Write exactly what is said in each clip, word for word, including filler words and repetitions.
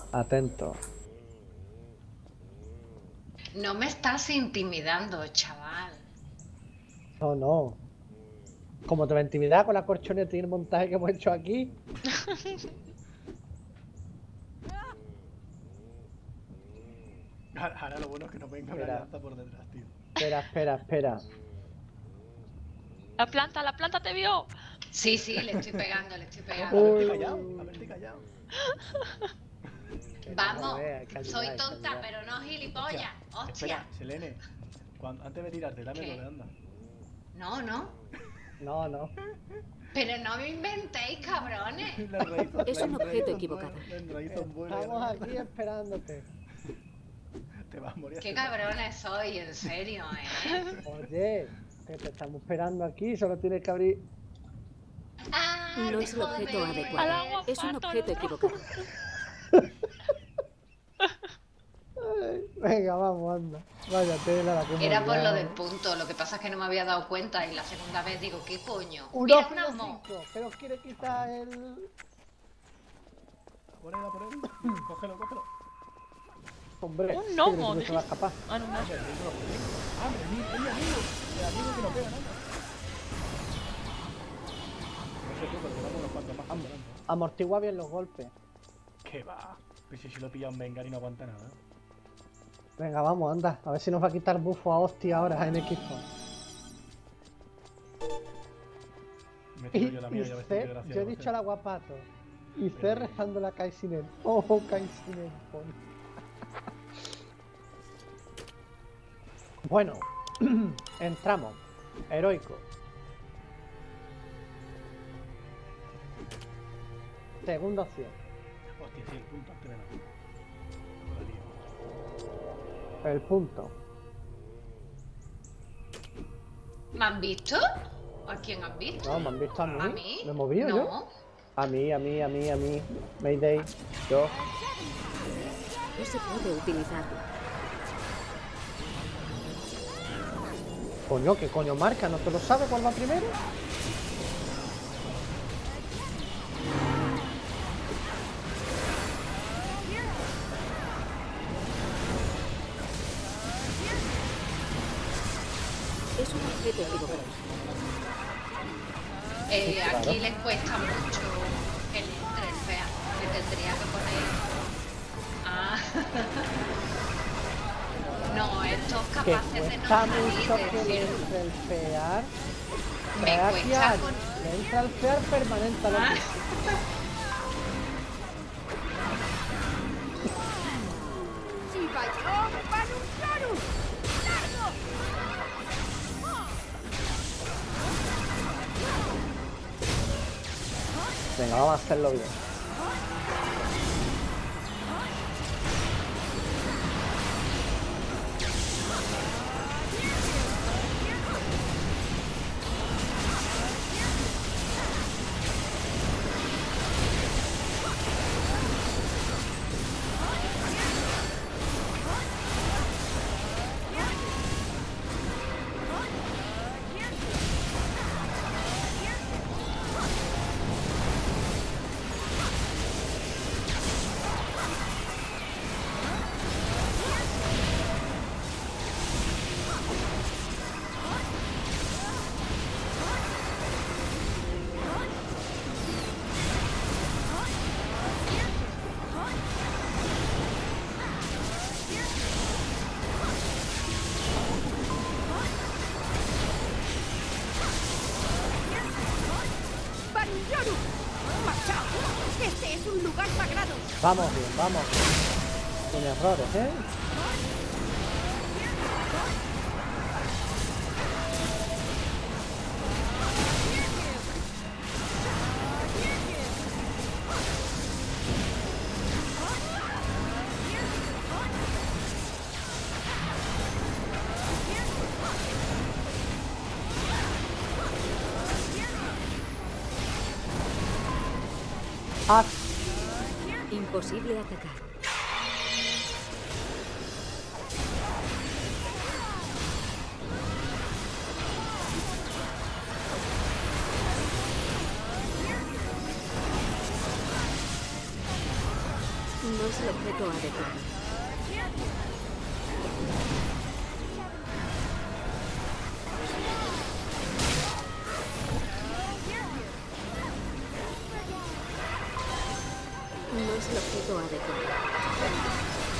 Atento. No me estás intimidando, chaval. No, no. Como te va a intimidar con la corchoneta y el montaje que hemos hecho aquí. Ahora lo bueno es que no venga una Espera. lanza por detrás, tío. Espera, espera, espera. La planta, la planta te vio. Sí, sí, le estoy pegando, le estoy No, pegando. haberte callado, haberte callado. Vamos, Hay que ayudar, soy hay que tonta, ayudar. pero no gilipollas. Hostia. Espera, Selene. Cuando, antes de tirarte, dame ¿Qué? lo anda. No, no. No, no. Pero no me inventéis, cabrones. Las raíces- Es un las objeto raíces equivocado. buenas, las raíces buenas. Estamos aquí esperándote. Te vas a morir. Qué cabrones soy, en serio, ¿eh? Oye, que te estamos esperando aquí, solo tienes que abrir. Ah, No es el objeto joder. Al adecuado. agua, Es un pato, objeto al agua. equivocado. Ay, venga, vamos, anda. Vaya tela la que hemos Era por lo liado. del punto, lo que pasa es que no me había dado cuenta y la segunda vez digo, ¿qué coño? Un Mira, ojo un y un amo. cinco, pero quiere quitar el... Por él, por él. Cógelo, cógelo. Hombre, Un sí, gnomo, que se va a dijiste. escapar. Ah, no, no. Ah, pero es un objeto. Ah, pero es mi, es mi amigo. El amigo que no pega nada. No sé tú, pero llevamos unos cuantos más por delante. Amortigua bien los golpes. ¿Qué va? Pues si, si lo pilla un Vengar y no aguanta nada. Venga, vamos, anda. A ver si nos va a quitar bufo a hostia ahora en equipo. Me Y, tiro yo la mía y y a ver si C, qué gracia yo he va a dicho hacer. al aguapato. Y C rezando la Kaisinen. Oh, Kaisinen. pon. Bueno, entramos. Heroico. Segunda opción. Hostia, sí, el punto antes de nada. No la lío. El punto. ¿Me han visto? ¿A quién han visto? No, me han visto a mí. ¿A mí? ¿Me he movido no. yo? A mí, a mí, a mí, a mí. Mayday. Yo. No se puede utilizar. Coño, ¿qué coño marca? ¿No te lo sabe cuál va primero? Es un objeto equivocado. Eh, Sí, claro. aquí les cuesta mucho que le entre el fea. Le tendría que poner. Ah. No, estos Que capaces de no cuesta salir mucho de que le decir. entre el fear. Me Fear, cuesta fear. con. Le entra el fear permanente a lo Ah. que... Venga, vamos a hacerlo bien. ¡Este es un lugar sagrado! Vamos bien, vamos bien. Sin errores, ¿eh? Ah, Imposible atacar. No es el objeto adecuado. No es el objeto adecuado.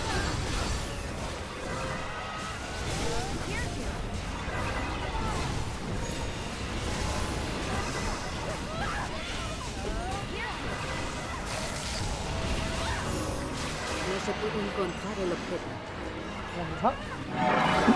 No se puede encontrar el objeto. Ajá.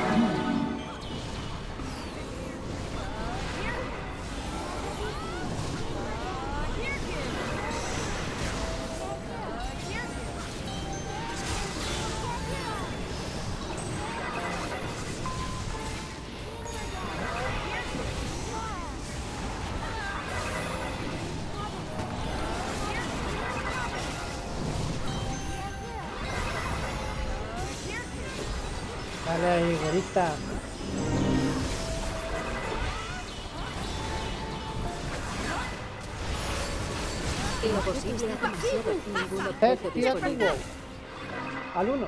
Dale ahí, gorita. Imposible demasiado. Ningún Eh, objeto tira tu disponible. wow. Al uno.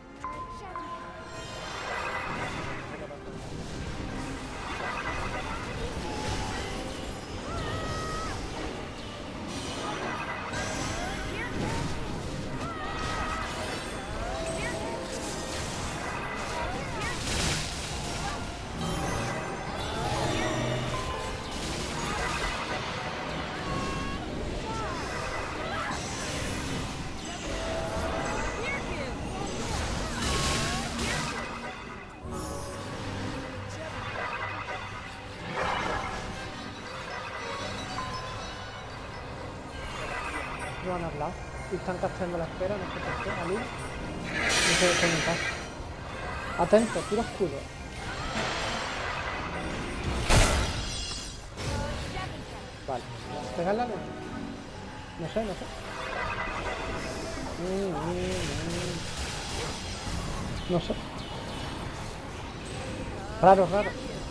No han hablado. Y están casteando la esfera, no sé por qué. Al uno. No sé qué me pasa. Atento, tira escudo. Vale. ¿Pegarle al uno? No sé, no sé. Mm, mm, mm. No sé. Raro, raro.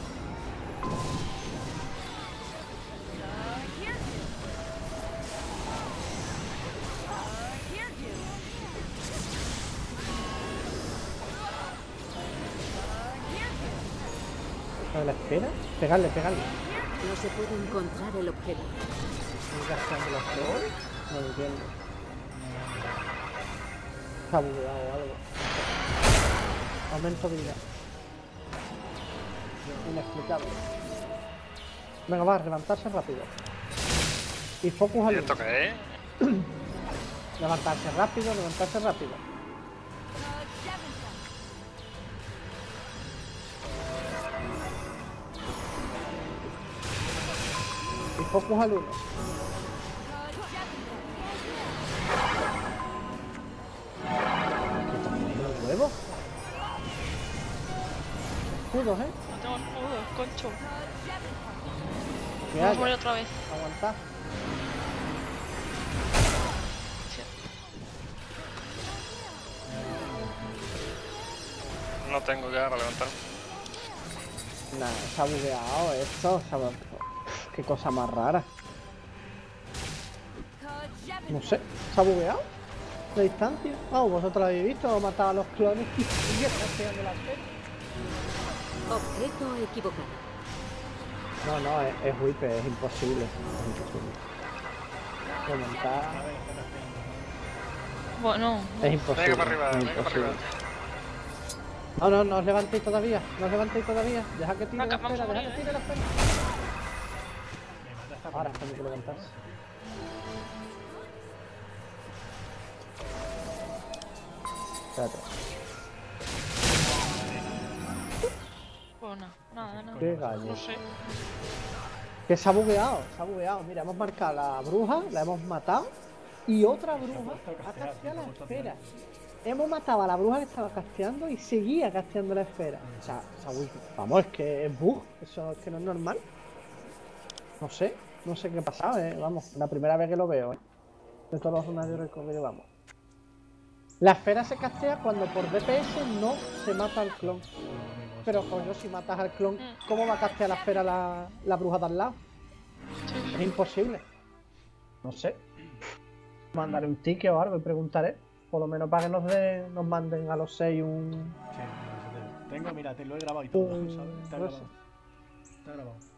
¿La espera? Pegarle, pegarle. No se puede encontrar el objeto. ¿Estoy gastando la espera? No lo entiendo. Está bugueado o algo. Aumento de vida. Inexplicable. Venga, va, levantarse rápido. Y focus al ¿Y uno. esto qué es? Levantarse rápido, levantarse rápido. Y focus al uno. ¿Qué está poniendo los huevos? Escudos, ¿eh? No tengo escudo, concho. ¿Qué Vamos a hay? morir otra vez. Aguantar. No tengo que ahora levantar. Nah, se ha bugueado esto. Se ha... Qué cosa más rara. No sé, se ha bugueado la distancia. Vamos, vosotros lo habéis visto, matado a los clones y sigue casteando la esfera. Objeto equivocado. No, no, es, es wipe, es imposible. Es imposible. Comentar. Bueno, Es imposible. Venga para arriba, es venga para imposible. arriba. No, no, no os levantéis todavía. No os levantéis todavía. Deja que tire la Venga, vamos esfera, a deja morir, que tire la esfera. Me mata esta Ahora tengo que levantarse. Espérate. pues nada, nada, nada. Qué gallo. No sé. Que se ha bugueado, se ha bugueado. Mira, hemos marcado a la bruja, la hemos matado. Y otra bruja ha casteado la esfera. Hemos matado a la bruja que estaba casteando y seguía casteando la esfera. O sea, se ha bugueado. Vamos, es que es bug. Eso es que no es normal. No sé, no sé qué ha pasado, eh. Vamos, la primera vez que lo veo, eh. De todos los runarios que llevamos. La esfera se castea cuando por D P S no se mata al clon. Pero coño, si matas al clon, ¿cómo va a castear la esfera la, la bruja de al lado? Sí, Es imposible. No sé. Mandaré un ticket o algo y preguntaré. Por lo menos para que nos, de, nos manden a los seis un... Sí, no sé, te- tengo, mira, te lo he grabado y todo, un- ¿sabes? Está no sé. grabado. Está grabado.